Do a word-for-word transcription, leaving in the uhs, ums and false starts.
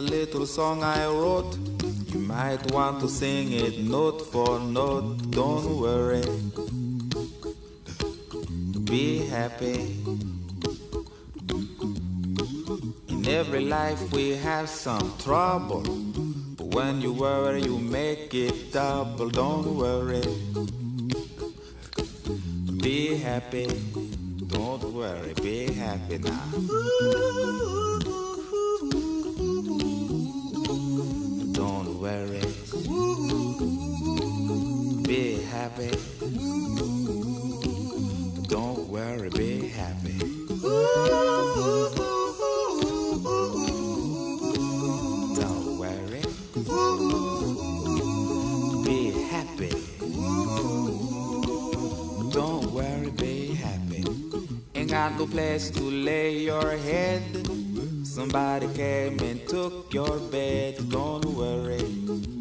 little song I wrote. You might want to sing it note for note. Don't worry, be happy. In every life we have some trouble, but when you worry you make it double. Don't worry, be happy. Don't worry, be happy now. Don't worry, be happy. Don't worry, be happy. Don't worry, be happy. Don't worry, be happy. Ain't got no place to lay your head. Somebody came and took your bed. Don't worry,